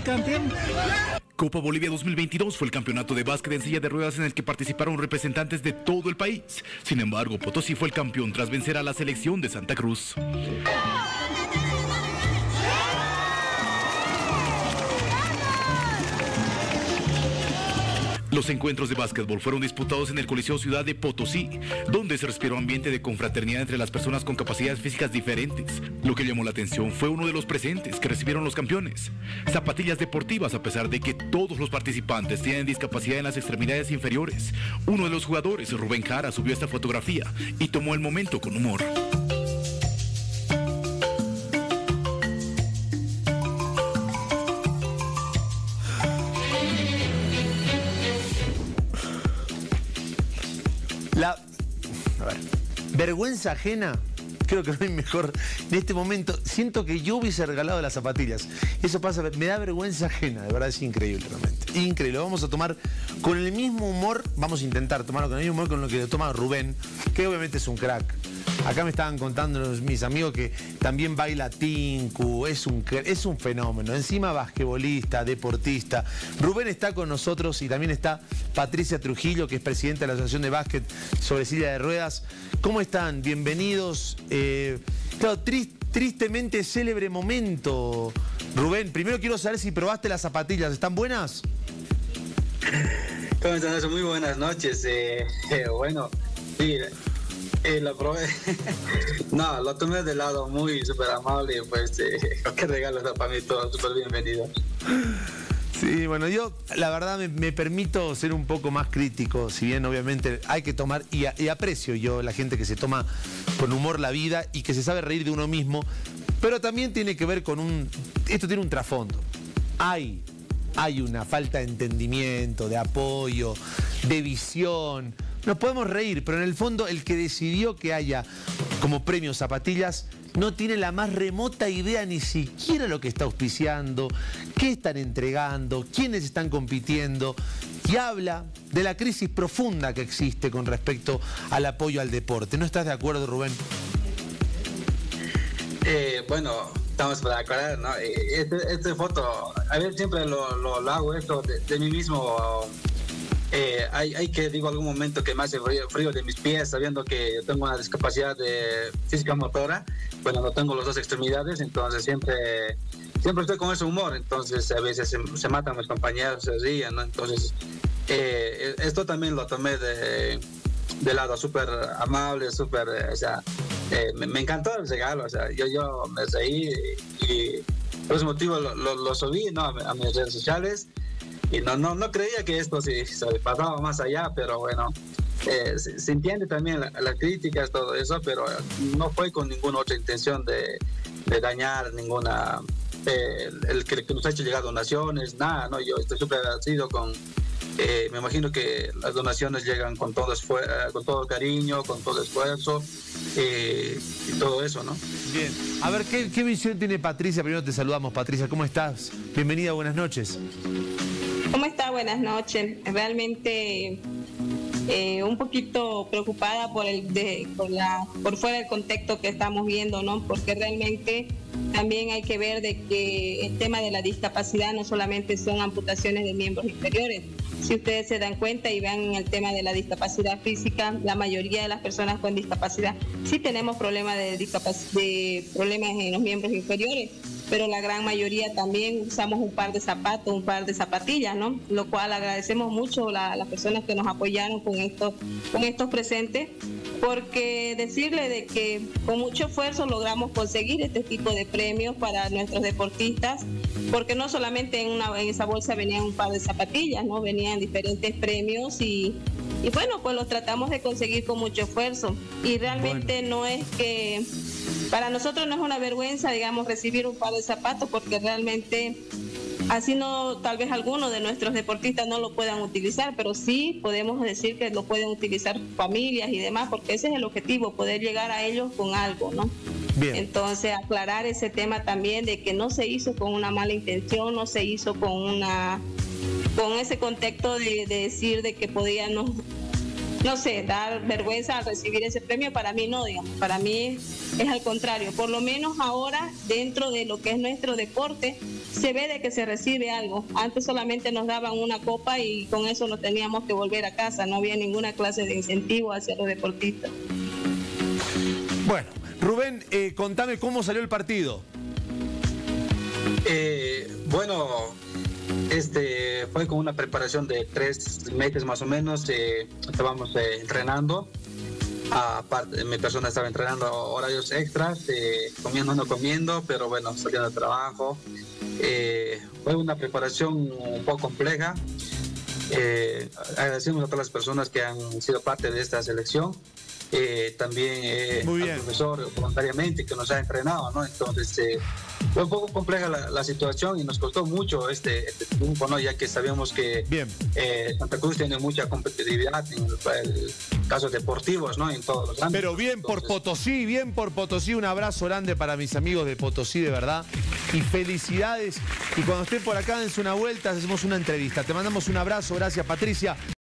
campeón. Copa Bolivia 2022 fue el campeonato de básquet en silla de ruedas en el que participaron representantes de todo el país. Sin embargo, Potosí fue el campeón tras vencer a la selección de Santa Cruz. Los encuentros de básquetbol fueron disputados en el Coliseo Ciudad de Potosí, donde se respiró ambiente de confraternidad entre las personas con capacidades físicas diferentes. Lo que llamó la atención fue uno de los presentes que recibieron los campeones: zapatillas deportivas, a pesar de que todos los participantes tienen discapacidad en las extremidades inferiores. Uno de los jugadores, Rubén Jara, subió esta fotografía y tomó el momento con humor. Vergüenza ajena, creo que no hay mejor. En este momento siento que yo hubiese regalado las zapatillas. Eso pasa, me da vergüenza ajena, de verdad es increíble realmente. Increíble, lo vamos a tomar con el mismo humor, vamos a intentar tomarlo con el mismo humor con lo que lo toma Rubén, que obviamente es un crack. Acá me estaban contando mis amigos que también baila tinku, es un fenómeno. Encima basquetbolista, deportista. Rubén está con nosotros y también está Patricia Trujillo, que es presidenta de la Asociación de Básquet sobre Silla de Ruedas. ¿Cómo están? Bienvenidos. Claro, tristemente célebre momento. Rubén, primero quiero saber si probaste las zapatillas. ¿Están buenas? ¿Cómo están? Muy buenas noches. Bueno, sí. Lo probé. No, lo tomé de lado muy súper amable. Pues, qué regalo está para mí, todo súper bienvenido. Sí, bueno, yo la verdad me permito ser un poco más crítico, si bien obviamente hay que tomar, y aprecio yo la gente que se toma con humor la vida y que se sabe reír de uno mismo, pero también tiene que ver con esto tiene un trasfondo. Hay una falta de entendimiento, de apoyo, de visión. Nos podemos reír, pero en el fondo el que decidió que haya como premio zapatillas no tiene la más remota idea ni siquiera lo que está auspiciando, qué están entregando, quiénes están compitiendo, y habla de la crisis profunda que existe con respecto al apoyo al deporte. ¿No estás de acuerdo, Rubén? Bueno, estamos para aclarar, ¿no? Esta foto, a ver, siempre lo hago esto de mí mismo. Hay que, digo, algún momento que me hace frío de mis pies, sabiendo que yo tengo una discapacidad de física motora. Bueno, no tengo las dos extremidades, entonces siempre estoy con ese humor. Entonces a veces se matan mis compañeros, se ríen, ¿no? Entonces esto también lo tomé de lado súper amable, súper, o sea, me encantó el regalo, o sea, yo me reí y por ese motivo lo subí, ¿no?, a mis redes sociales. Y no creía que esto se pasaba más allá, pero bueno, se entiende también las críticas, todo eso, pero no fue con ninguna otra intención de dañar ninguna, el que nos ha hecho llegar donaciones, nada, ¿no? Yo estoy súper agradecido con, me imagino que las donaciones llegan con todo cariño, con todo esfuerzo, y todo eso, ¿no? Bien, a ver, ¿qué visión tiene Patricia? Primero te saludamos, Patricia, ¿cómo estás? Bienvenida, buenas noches. ¿Cómo está? Buenas noches. Realmente un poquito preocupada por fuera del contexto que estamos viendo, ¿no? Porque realmente también hay que ver de que el tema de la discapacidad no solamente son amputaciones de miembros inferiores. Si ustedes se dan cuenta y vean el tema de la discapacidad física, la mayoría de las personas con discapacidad sí tenemos problemas problemas en los miembros inferiores, pero la gran mayoría también usamos un par de zapatos, un par de zapatillas, ¿no? Lo cual agradecemos mucho a las personas que nos apoyaron con estos presentes, porque decirle de que con mucho esfuerzo logramos conseguir este tipo de premios para nuestros deportistas, porque no solamente en esa bolsa venían un par de zapatillas, ¿no? Venían diferentes premios y bueno, pues los tratamos de conseguir con mucho esfuerzo. Y realmente no es que, para nosotros no es una vergüenza, digamos, recibir un par de zapatos, porque realmente así no, tal vez algunos de nuestros deportistas no lo puedan utilizar, pero sí podemos decir que lo pueden utilizar familias y demás, porque ese es el objetivo, poder llegar a ellos con algo, ¿no? Bien. Entonces, aclarar ese tema también de que no se hizo con una mala intención, no se hizo con ese contexto de decir de que podían, no sé, dar vergüenza al recibir ese premio. Para mí no, digamos, para mí es al contrario. Por lo menos ahora, dentro de lo que es nuestro deporte, se ve de que se recibe algo. Antes solamente nos daban una copa y con eso nos teníamos que volver a casa, no había ninguna clase de incentivo hacia los deportistas. Bueno, Rubén, contame cómo salió el partido. Bueno, fue con una preparación de 3 meses más o menos. Estábamos entrenando. Aparte, mi persona estaba entrenando horarios extras, no comiendo, pero bueno, saliendo de trabajo. Fue una preparación un poco compleja. Agradecemos a todas las personas que han sido parte de esta selección. También al profesor voluntariamente que nos ha entrenado, ¿no? Entonces fue un poco compleja la situación y nos costó mucho este tiempo, ¿no? Ya que sabíamos que Santa Cruz tiene mucha competitividad en el casos deportivos, ¿no? En todos los ámbitos. Pero bien por Potosí, un abrazo grande para mis amigos de Potosí, de verdad, y felicidades. Y cuando estén por acá, dense una vuelta, hacemos una entrevista. Te mandamos un abrazo, gracias Patricia.